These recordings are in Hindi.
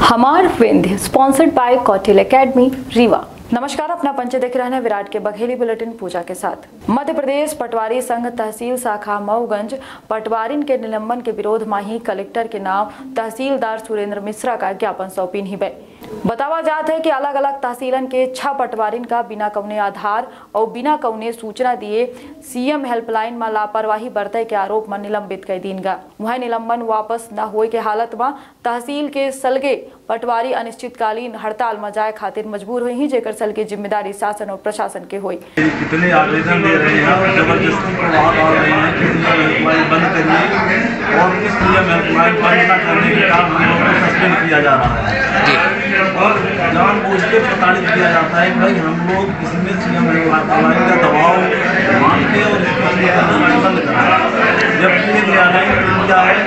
हमार Vindhya sponsored by Kautilya academy Rewa. नमस्कार, अपना पंच देख रहे हैं विराट के बघेली बुलेटिन पूजा के साथ। मध्य प्रदेश पटवारी संघ तहसील शाखा मऊगंज पटवारिन के निलंबन के विरोध में ही कलेक्टर के नाम तहसीलदार सुरेंद्र मिश्रा का ज्ञापन सौंपीन ही बतावा जात है कि अलग अलग तहसीलन के 6 पटवारिन का बिना कौने आधार और बिना कौने सूचना दिए सीएम हेल्पलाइन में लापरवाही बरते के आरोप में निलंबित कर दीन गा। वह निलंबन वापस न होए के हालत में तहसील के सलगे पटवारी अनिश्चितकालीन हड़ताल में जाए खातिर मजबूर हुई ही, जेकर सल के जिम्मेदारी शासन और प्रशासन के हुई। कितने आवेदन दे रहे हैं और जबरदस्ती प्रभाव डाल रहे हैं कि हेल्पलाइन बंद करिए और इस हेल्पलाइन बंद न करने के कारण हम लोगों को सस्पेंड किया जा रहा है और जानबूझ के प्रताड़ित किया जाता है। भाई हम लोग इसमें सीएम हेल्पलाइन का दबाव मान के और इसको बंद कराएं, जबकि ये न्यायालय क्या है,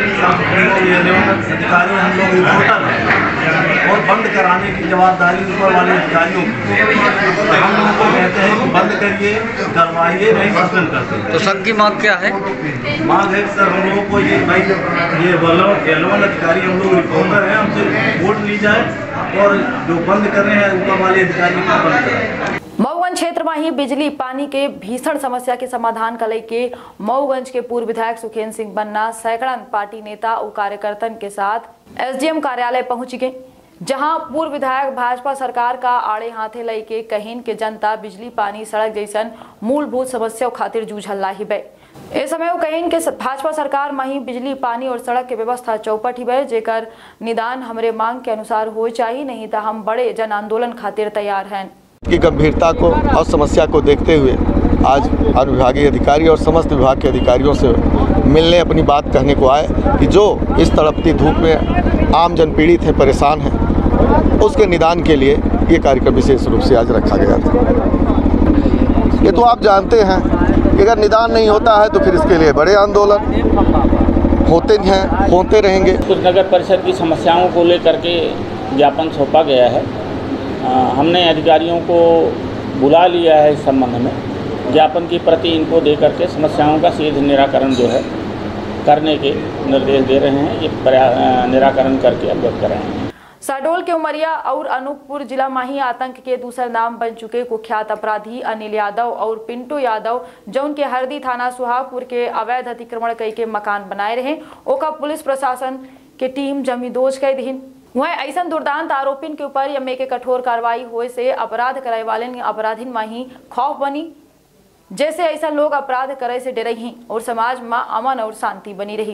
अधिकारी हम लोग रिपोर्टर हैं और बंद कराने की जवाबदारी ऊपर वाले अधिकारियों की। हम लोगों को कहते हैं कि बंद करिए, करवाइए, नहीं सस्पेंड करते। तो सर की मांग क्या है? मांग है सर हम लोगों को ये भाई ये एलवन अधिकारी हम लोग रिपोर्टर हैं, हमसे वोट ली जाए और जो बंद कर रहे हैं ऊपर वाले अधिकारी को बंद करें। मऊगंज क्षेत्र में ही बिजली पानी के भीषण समस्या के समाधान को लेके मऊगंज के पूर्व विधायक सुखेंद्र सिंह बन्ना सैकड़न पार्टी नेता और कार्यकर्तन के साथ एसडीएम कार्यालय पहुंच गए, जहां पूर्व विधायक भाजपा सरकार का आड़े हाथे लेके कहीन के जनता बिजली पानी सड़क जैसन मूलभूत समस्या खातिर जूझल लाही बे। इस समय वो कहीन के भाजपा सरकार में ही बिजली पानी और सड़क के व्यवस्था चौपट ही बे, जेकर निदान हमरे मांग के अनुसार हो चाहिए, नहीं तो हम बड़े जन आंदोलन खातिर तैयार हैं। की गंभीरता को और समस्या को देखते हुए आज अनुविभागीय अधिकारी और समस्त विभाग के अधिकारियों से मिलने अपनी बात कहने को आए कि जो इस तड़पती धूप में आम जन पीड़ित हैं, परेशान हैं, उसके निदान के लिए ये कार्यक्रम विशेष रूप से आज रखा गया था। ये तो आप जानते हैं कि अगर निदान नहीं होता है तो फिर इसके लिए बड़े आंदोलन होते हैं, होते रहेंगे। कुछ नगर परिषद की समस्याओं को लेकर के ज्ञापन सौंपा गया है। हमने अधिकारियों को बुला लिया है इस संबंध में, ज्ञापन की प्रति इनको दे करके समस्याओं का सीधे निराकरण जो है करने के निर्देश दे रहे हैं। ये निराकरण करके अवगत कराएंगे। शहडोल के उमरिया और अनूपपुर जिला में ही आतंक के दूसरा नाम बन चुके कुख्यात अपराधी अनिल यादव और पिंटू यादव, जो उनके हरदी थाना सुहागपुर के अवैध अतिक्रमण कई के मकान बनाए रहे, ओका पुलिस प्रशासन के टीम जमींदोज कर दीन। वह ऐसा दुर्दांत आरोपिन के ऊपर यमे के कठोर कार्रवाई होए से अपराध करे वाले अपराधीन में ही खौफ बनी, जैसे ऐसा लोग अपराध करे से डरे ही और समाज में अमन और शांति बनी रही।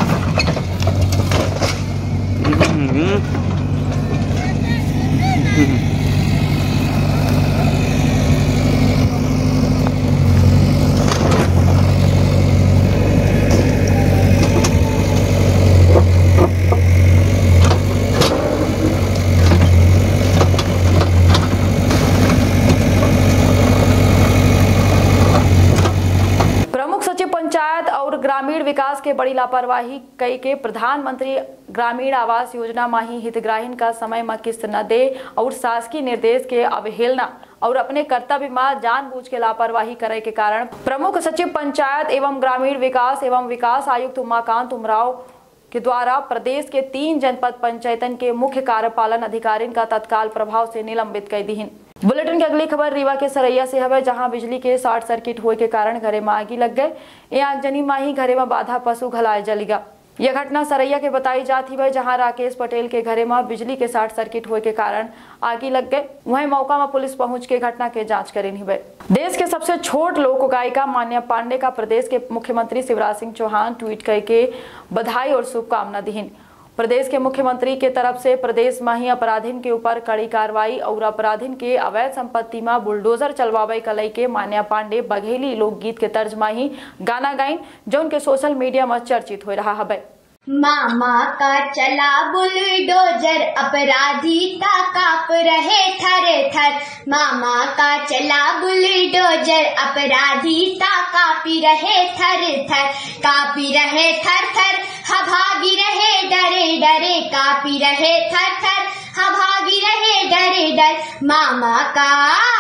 पंचायत और ग्रामीण विकास के बड़ी लापरवाही कई के प्रधानमंत्री ग्रामीण आवास योजना में ही हितग्राहीन का समय में किस्त न दे और शासकीय निर्देश के अवहेलना और अपने कर्तव्य में जानबूझ के लापरवाही करे के कारण प्रमुख सचिव पंचायत एवं ग्रामीण विकास एवं विकास आयुक्त उमाकांत उमराव के द्वारा प्रदेश के 3 जनपद पंचायतन के मुख्य कार्यपालन अधिकारी का तत्काल प्रभाव से निलंबित कर दी। बुलेटिन की अगली खबर रीवा के सरैया से है, जहां बिजली के शॉर्ट सर्किट होने के कारण घरे में आगी लग गए। ये आगजनी में ही घरे में बाधा पशु घलाए जलीगा। यह घटना सरैया के बताई जाती है, जहां राकेश पटेल के घरे में बिजली के शॉर्ट सर्किट होने के कारण आगी लग गए। वहीं मौका में पुलिस पहुंच के घटना के जांच करेनी है। देश के सबसे छोट लोक गायिका मान्या पांडे का प्रदेश के मुख्यमंत्री शिवराज सिंह चौहान ट्वीट करके बधाई और शुभकामना दीन। प्रदेश के मुख्यमंत्री के तरफ से प्रदेश में ही अपराधीन के ऊपर कड़ी कार्रवाई और अपराधीन के अवैध संपत्ति में बुलडोजर चलवावे का लेके मान्या पांडे बघेली लोकगीत के तर्ज में ही गाना गाइन, जो उनके सोशल मीडिया में चर्चित हो रहा है। मामा का चला बुलडोजर अपराधी ता कांप रहे थर थर। मामा का चला बुलडोजर अपराधी ता कांपी रहे थर थर। कांपी रहे थर थर हा भागी रहे डरे डरे। कांपी रहे थर थर हा भागी रहे डरे डर। मामा का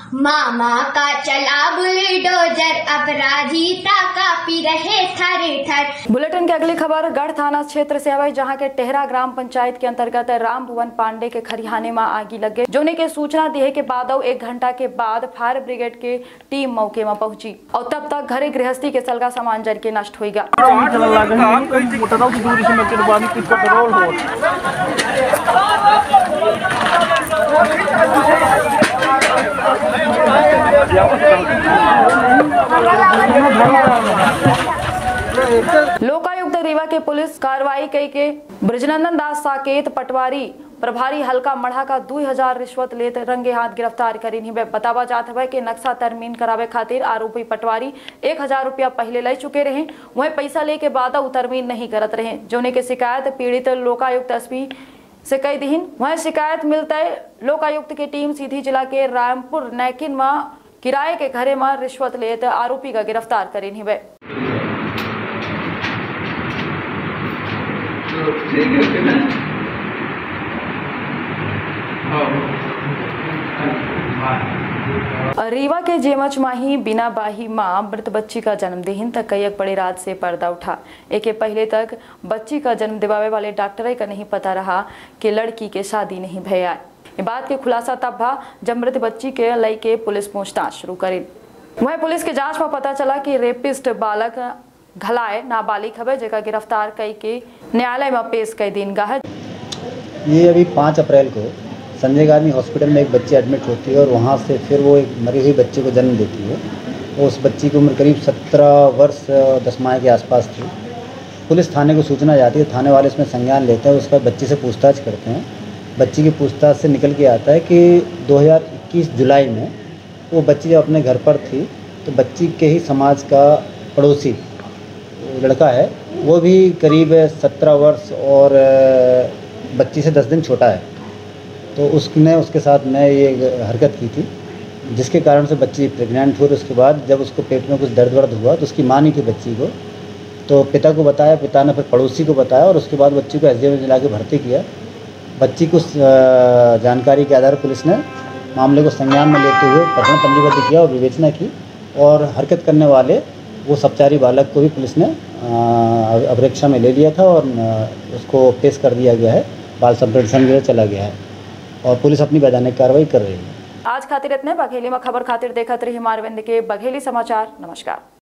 मामा का चला बुलडोजर अपराधिता काफी रहे थर थर। बुलेटिन की अगली खबर गढ़ थाना क्षेत्र से है, जहां के टेहरा ग्राम पंचायत के अंतर्गत राम भुवन पांडे के खरिहाने में आगी लग गई। जोने के सूचना दी के बाद 1 घंटा के बाद फायर ब्रिगेड के टीम मौके में पहुंची और तब तक घरे गृहस्थी के सलगा सामान जल के नष्ट हो गया। लोकायुक्त रीवा के पुलिस कार्रवाई कई के ब्रजनंदन दास साकेत पटवारी प्रभारी हल्का मढ़ा का 2000 रिश्वत लेते रंगे हाथ गिरफ्तार करी। बतावा जात है कि नक्शा तरमीन करावे खातिर आरोपी पटवारी 1000 रुपया पहले ले चुके रहे, वही पैसा लेके बाद तरमीन नहीं करत रहे। जोने के शिकायत पीड़ित लोकायुक्त एसपी से कई दिन वह शिकायत मिलते लोकायुक्त की टीम सीधी जिला के रामपुर नैकिन में किराए के घरे में रिश्वत लेते आरोपी का गिरफ्तार करी। रीवा के जेमच माही बिना बाही मां मृत बच्ची का जन्म देहिन तक कई बड़े रात से पर्दा उठा। एक पहले तक बच्ची का जन्म दिवावे वाले डॉक्टर का नहीं पता रहा कि लड़की के शादी नहीं भैया। ये बात के खुलासा तब भा जब मृत बच्ची के लई के पुलिस पूछताछ शुरू करी। वह पुलिस के जांच में पता चला कि रेपिस्ट बालक घलाए नाबालिग है, जेका गिरफ्तार कई के न्यायालय में पेश कई दिन गा है। ये अभी 5 अप्रैल को संजय गांधी हॉस्पिटल में एक बच्ची एडमिट होती है और वहाँ से फिर वो एक मरी हुई बच्ची को जन्म देती है। उस बच्ची की उम्र करीब 17 वर्ष 10 माह के आसपास थी। पुलिस थाने को सूचना जाती है, थाने वाले इसमें संज्ञान लेते हैं, उसका बच्ची से पूछताछ करते हैं। बच्ची की पूछताछ से निकल के आता है कि 2021 जुलाई में वो बच्ची जब अपने घर पर थी तो बच्ची के ही समाज का पड़ोसी लड़का है, वो भी करीब 17 वर्ष और बच्ची से 10 दिन छोटा है, तो उसने उसके साथ में ये हरकत की थी, जिसके कारण से बच्ची प्रेग्नेंट हुई। उसके बाद जब उसको पेट में कुछ दर्द वर्द हुआ तो उसकी माँ नहीं थी बच्ची को, तो पिता को बताया, पिता ने फिर पड़ोसी को बताया और उसके बाद बच्ची को एसडीएम में ला के भर्ती किया। बच्ची को जानकारी के आधार पर पुलिस ने मामले को संज्ञान में लेते हुए प्रकरण पंजीबद्ध किया और विवेचना की, और हरकत करने वाले वो सबचारी बालक को भी पुलिस ने अभिरक्षा में ले लिया था और उसको पेश कर दिया गया है, बाल संप्रेषण गृह चला गया है और पुलिस अपनी वैधानिक कार्रवाई कर रही है। आज खातिर इतने। बघेली में खबर खातिर देखत रही हमारे के बघेली समाचार। नमस्कार।